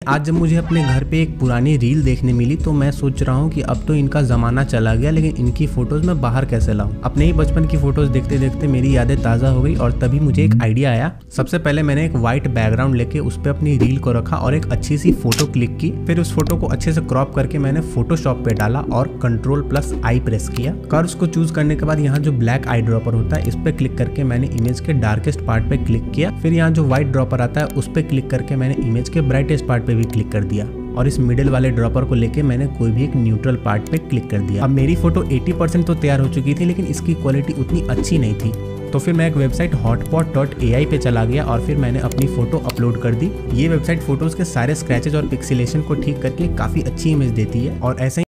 आज जब मुझे अपने घर पे एक पुरानी रील देखने मिली तो मैं सोच रहा हूँ कि अब तो इनका ज़माना चला गया, लेकिन इनकी फ़ोटोज़ मैं बाहर कैसे लाऊं। अपने ही बचपन की फ़ोटोज़ देखते देखते मेरी यादें ताज़ा हो गई और तभी मुझे एक आइडिया आया। सबसे पहले मैंने एक वाइट बैकग्राउंड लेके उस पर अपनी रील को रखा और एक अच्छी सी फ़ोटो क्लिक की। फिर उस फोटो को अच्छे से क्रॉप करके मैंने फोटोशॉप पे डाला और Ctrl+I प्रेस किया। कर्व्स को चूज करने के बाद यहाँ जो ब्लैक आई ड्रॉपर होता है इस पर क्लिक करके मैंने इमेज के डार्केस्ट पार्ट पे क्लिक किया। फिर यहाँ जो व्हाइट ड्रॉपर आता है उस पर क्लिक करके मैंने इमेज के ब्राइटेस्ट पार्ट पे भी क्लिक कर दिया और इस मिडिल वाले ड्रॉपर को लेके मैंने कोई भी एक न्यूट्रल पार्ट पे क्लिक कर दिया। अब मेरी फोटो 80% तो तैयार हो चुकी थी, लेकिन इसकी क्वालिटी उतनी अच्छी नहीं थी। तो फिर मैं एक वेबसाइट hotpot.ai पे चला गया और फिर मैंने अपनी फोटो अपलोड कर दी। ये वेबसाइट फोटोज के सारे स्क्रैचेज और पिक्सेलेशन को ठीक करके काफी अच्छी इमेज देती है और ऐसे